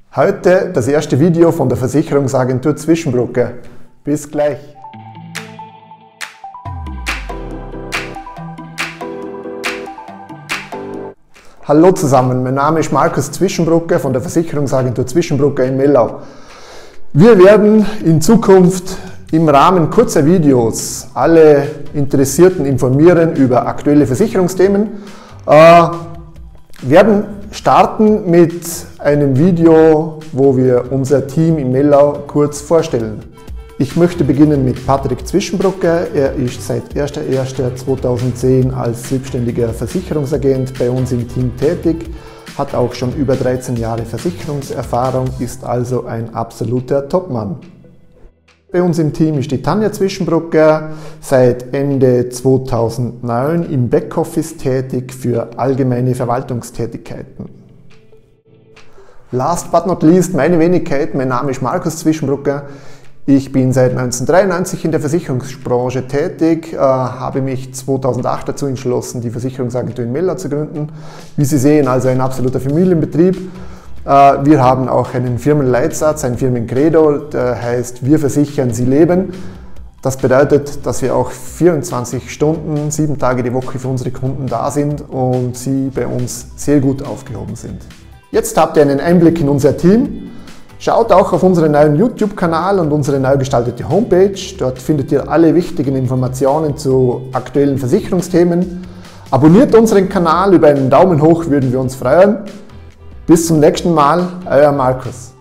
Heute das erste Video von der Versicherungsagentur Zwischenbrucker. Bis gleich! Hallo zusammen, mein Name ist Markus Zwischenbrucker von der Versicherungsagentur Zwischenbrucker in Mellau. Wir werden in Zukunft im Rahmen kurzer Videos alle Interessierten informieren über aktuelle Versicherungsthemen. Werden starten mit einem Video, wo wir unser Team in Mellau kurz vorstellen. Ich möchte beginnen mit Patrick Zwischenbrucker. Er ist seit 1.1.2010 als selbstständiger Versicherungsagent bei uns im Team tätig, hat auch schon über 13 Jahre Versicherungserfahrung, ist also ein absoluter Topmann. Bei uns im Team ist die Tanja Zwischenbrucker, seit Ende 2009 im Backoffice tätig für allgemeine Verwaltungstätigkeiten. Last but not least, meine Wenigkeit, mein Name ist Markus Zwischenbrucker. Ich bin seit 1993 in der Versicherungsbranche tätig, habe mich 2008 dazu entschlossen, die Versicherungsagentur in Mellau zu gründen. Wie Sie sehen, also ein absoluter Familienbetrieb. Wir haben auch einen Firmenleitsatz, ein Firmencredo, der heißt, wir versichern, Sie leben. Das bedeutet, dass wir auch 24 Stunden, 7 Tage die Woche für unsere Kunden da sind und sie bei uns sehr gut aufgehoben sind. Jetzt habt ihr einen Einblick in unser Team. Schaut auch auf unseren neuen YouTube-Kanal und unsere neu gestaltete Homepage. Dort findet ihr alle wichtigen Informationen zu aktuellen Versicherungsthemen. Abonniert unseren Kanal, über einen Daumen hoch würden wir uns freuen. Bis zum nächsten Mal, euer Markus.